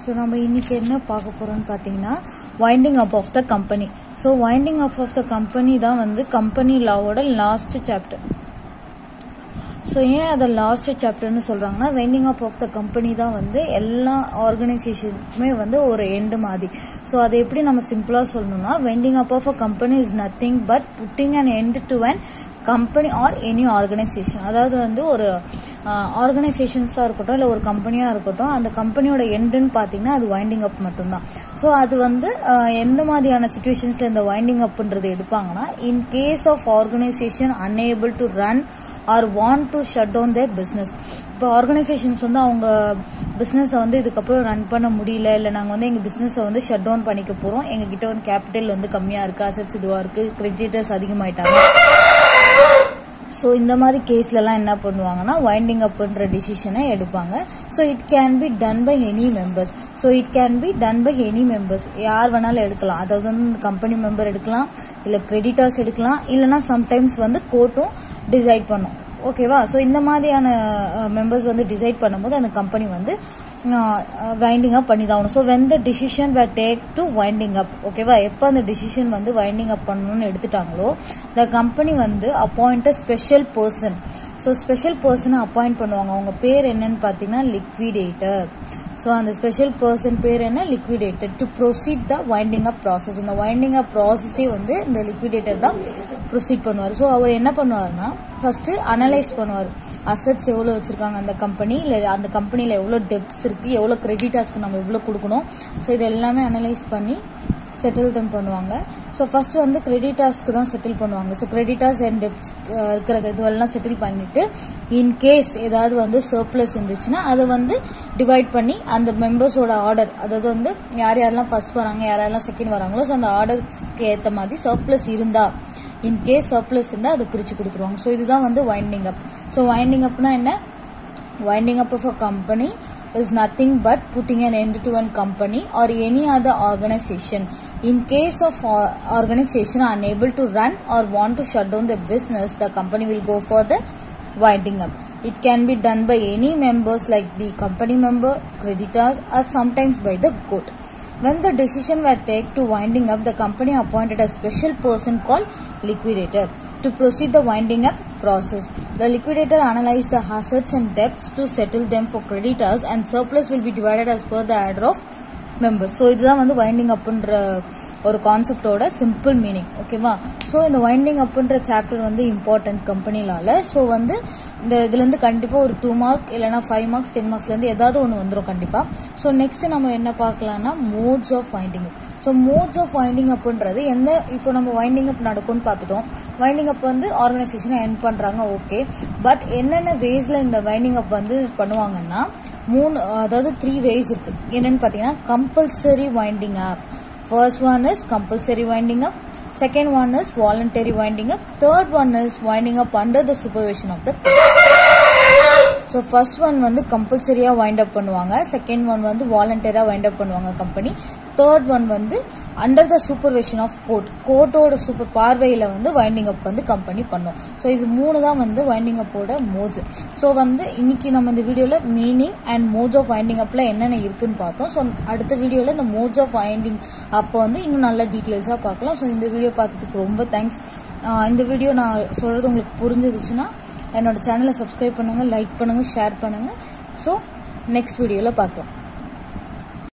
So நம்ம இன்னைக்கு என்ன பார்க்க போறோம்னு பாத்தீங்கன்னா winding up of the company. So winding up of the company தான் வந்து company lawோட last chapter. So ஏன் அத லாஸ்ட் சாப்டர்னு சொல்றாங்கன்னா winding up of the company தான் வந்து எல்லா ஆர்கனைசேஷனுமே வந்து ஒரு எண்ட் மாதிரி. So அதை எப்படி நம்ம சிம்பிளா சொல்லணும்னா winding up of a company is nothing but putting an end to an company or any organization. அதாவது வந்து ஒரு ஆர்கனைசேஷன்ஸா இருக்கட்டும் இல்ல ஒரு கம்பெனியா இருக்கட்டும் அந்த கம்பெனியோட எண்டுன்னு பாத்தீங்கன்னா அது வைண்டிங் அப் மட்டும்தான். ஸோ அது வந்து எந்த மாதிரியான சிச்சுவேஷன்ஸ்ல இந்த வைண்டிங் அப்ன்றது எடுப்பாங்கன்னா in case of organisation unable to run or want to shut down their business. இப்போ ஆர்கனைசேஷன்ஸ் வந்து அவங்க பிசினஸ் வந்து இதுக்கப்புறம் ரன் பண்ண முடியல இல்ல நாங்க வந்து எங்க பிசினஸ் வந்து ஷட் டவுன் பண்ணிக்க போறோம், எங்க கிட்ட வந்து கேபிட்டல் வந்து கம்மியா இருக்கு, அசெட்ஸ் இதுவா இருக்கு, கிரெடிட்டர்ஸ் அதிகமாயிட்டாங்க. ஸோ இந்த மாதிரி கேஸ்ல எல்லாம் என்ன பண்ணுவாங்கன்னா வைண்டிங் அப்ன்ற டிசிஷனை எடுப்பாங்க. So it can be done by any members. So it can be done by any members, யார் வேணாலும் எடுக்கலாம். அதாவது வந்து கம்பெனி மெம்பர் எடுக்கலாம், இல்ல கிரெடிட்டர்ஸ் எடுக்கலாம், இல்லைன்னா சம்டைம்ஸ் வந்து கோர்ட்டும் டிசைட் பண்ணும். ஓகேவா? ஸோ இந்த மாதிரியான மெம்பர்ஸ் வந்து டிசைட் பண்ணும்போது அந்த கம்பெனி வந்து வைண்டிங் அப் பண்ணி தான் ஆகணும். So when the decision were take to winding up, ஓகேவா, எப்போ அந்த டிசிஷன் வந்து வைண்டிங் அப் பண்ணணும்னு எடுத்துட்டாங்களோ த கம்பெனி வந்து appoint special person. So special பர்சனை அப்பாயிண்ட் பண்ணுவாங்க. அவங்க பேர் என்னன்னு பார்த்தீங்கன்னா லிக்விடேட்டர். ஸோ அந்த ஸ்பெஷல் பர்சன் பேர் என்ன? Liquidator. To proceed the winding up process. இந்த வைண்டிங் அப் ப்ராசஸே வந்து இந்த லிக்விடேட்டர் தான் ப்ரொசீட் பண்ணுவார். ஸோ அவர் என்ன பண்ணுவார்னா ஃபர்ஸ்ட் அனலைஸ் பண்ணுவார், அசெட்ஸ் எவ்வளோ வச்சிருக்காங்க அந்த கம்பெனி, இல்லை அந்த கம்பெனியில் எவ்வளோ டெப்ட்ஸ் இருக்கு, எவ்வளோ கிரெடிட்டர்ஸ்க்கு நம்ம எவ்வளோ கொடுக்கணும். ஸோ இது எல்லாமே அனலைஸ் பண்ணி செட்டில் தம் பண்ணுவாங்க. ஸோ ஃபர்ஸ்ட் வந்து கிரெடிட்டர்ஸ்க்கு தான் செட்டில் பண்ணுவாங்க. ஸோ கிரெடிட்டர்ஸ் அண்ட் டெப்ட்ஸ் இருக்கிற இதுவெல்லாம் செட்டில் பண்ணிட்டு இன் கேஸ் ஏதாவது வந்து சர்ப்ளஸ் இருந்துச்சுன்னா அதை வந்து டிவைட் பண்ணி அந்த மெம்பர்ஸோட ஆர்டர், அதாவது வந்து யார் யாரெல்லாம் ஃபர்ஸ்ட் வராங்க யார் யாரெல்லாம் செகண்ட் வராங்களோ ஸோ அந்த ஆர்டருக்கு ஏற்ற மாதிரி சர்ப்ளஸ் இருந்தா இன் கேஸ் சர்ப்ளஸ் இருந்தா அதை பிரிச்சு கொடுத்துருவாங்க. ஸோ இதுதான் வந்து வைண்டிங் அப். ஸோ வைண்டிங் அப்னா என்ன? Winding up of a company is nothing but putting an end to one company or any other organization. In case of organization unable to run or want to shut down the business, the company will go for the winding up. It can be done by any members like the company member, creditors, or sometimes by the court. When the decision were taken to winding up, the company appointed a special person called liquidator to proceed the winding up process. The liquidator analyzed the assets and debts to settle them for creditors and surplus will be divided as per the order of members. So இதுதான் வந்து winding அப்ன்ற ஒரு கான்செப்டோட simple meaning. ஓகேவா? So இந்த winding அப்ன்ற chapter வந்து important கம்பெனிலால. ஸோ வந்து இந்த இதுல இருந்து கண்டிப்பா ஒரு 2 மார்க் இல்லைன்னா 5 மார்க்ஸ் 10 மார்க்ஸ்ல இருந்து ஏதாவது ஒன்று வந்துடும் கண்டிப்பா. ஸோ நெக்ஸ்ட் நம்ம என்ன பார்க்கலாம்னா modes of winding up. So modes of winding அப்ன்றது எந்த, இப்போ நம்ம வைண்டிங் அப் நடக்கும்னு பார்த்துட்டோம். வைண்டிங் அப் வந்து ஆர்கனைசேஷனை எண்ட் பண்றாங்க, ஓகே. பட் என்னென்ன வேஸ்ல இந்த வைண்டிங் அப் வந்து பண்ணுவாங்கன்னா அதாவது 3 வேஸ் இருக்கு. என்னன்னு பாத்தீங்கன்னா compulsory winding up. First one is compulsory winding up, second one is voluntary winding up, third one is winding up under the supervision of the court. So first one வந்து கம்பல்சரியா wind up பண்ணுவாங்க, second one வந்து வாலண்டரியா wind up பண்ணுவாங்க company, third one வந்து under the supervision of court, கோர்ட்டோட super பார்வையில வந்து winding up வந்து கம்பெனி பண்ணும். ஸோ இது 3 தான் வந்து வைண்டிங் அப்போட மோட்ஸ். ஸோ வந்து இன்னைக்கு நம்ம இந்த வீடியோல meaning and modes of winding அப்ல என்னென்ன இருக்குன்னு பார்த்தோம். ஸோ அடுத்த வீடியோல இந்த மோட்ஸ் ஆஃப் வைண்டிங் அப்போ வந்து இன்னும் நல்ல டீட்டெயில்ஸா பார்க்கலாம். ஸோ இந்த வீடியோ பார்த்ததுக்கு ரொம்ப தேங்க்ஸ். இந்த வீடியோ நான் சொல்றது உங்களுக்கு புரிஞ்சிருச்சுன்னா என்னோட சேனலை சப்ஸ்கிரைப் பண்ணுங்க, லைக் பண்ணுங்க, ஷேர் பண்ணுங்க. ஸோ நெக்ஸ்ட் வீடியோல பார்க்கலாம்.